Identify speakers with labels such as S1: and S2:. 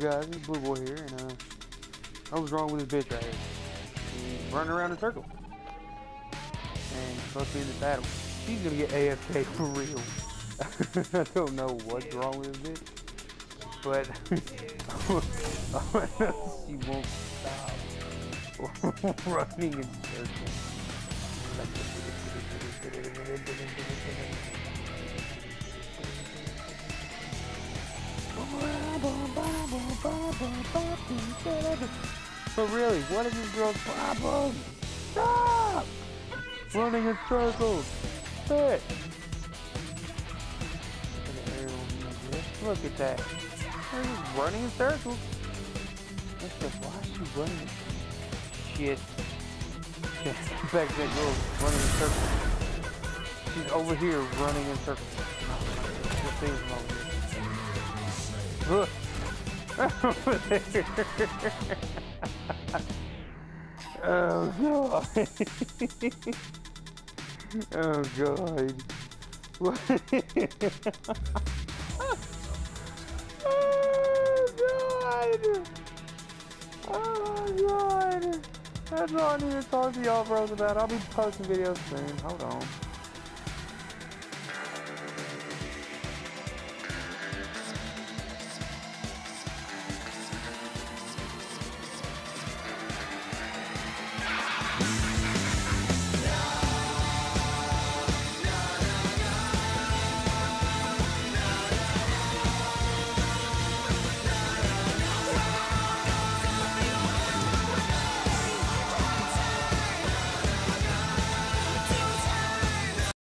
S1: guys? It's Blue Boy here, and I was wrong with this bitch right here. She's running around in circles. And she's supposed to be in the battle. She's gonna get AFK for real. I don't know what's wrong with this bitch. But she won't stop running in circles. But really, what is this girl's problem? Stop! Running in circles! Bitch! Look at that. She's running in circles. Why is she running? Shit. Back to that girl running in circles. She's over here running in circles. Just seeing them over here. Look! Over there! Oh god! Oh god! What? Oh god! That's all I need to talk to y'all bros about. I'll be posting videos soon. Hold on.